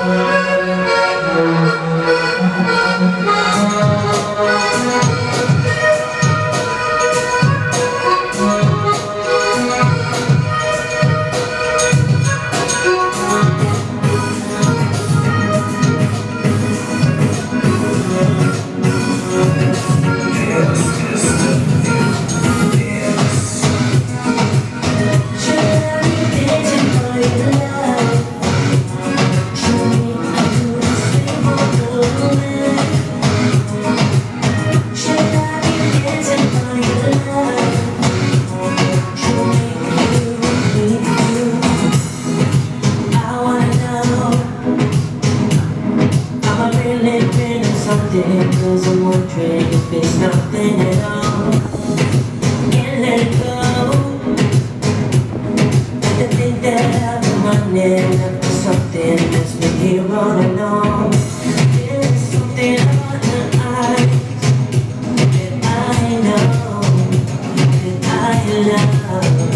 Cause I'm wondering if it's nothing at all. Can't let it go. To think that I've been running after something that's been here all along. There's something on the eyes that I know, that I love.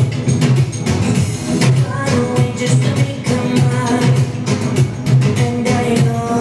Find a way just to make her mine, and I know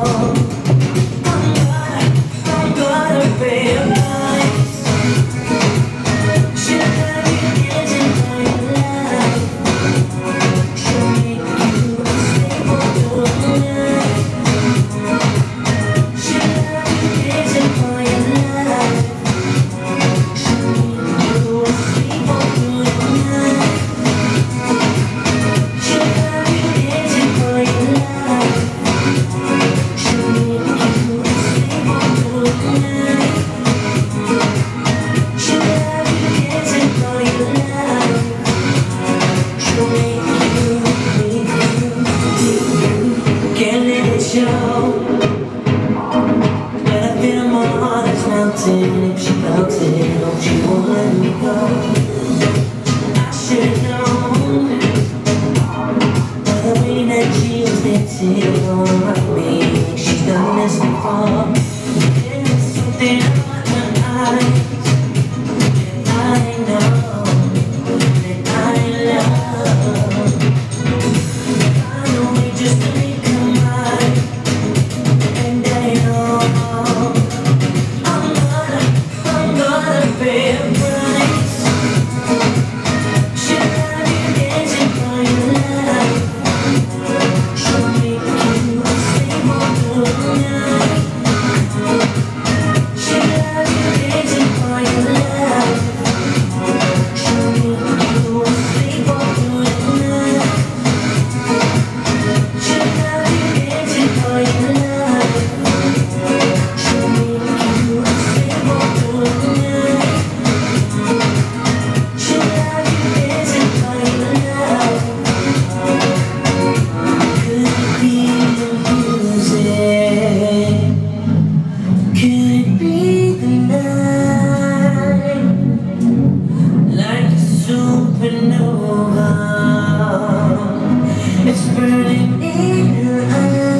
if she felt it, oh, she won't let me go. I should've known by the way that she was dancing on me. She's done this before. There's something on her eyes that I know, that I love. Find a way just to make her mine, and I know it's burning in her eyes.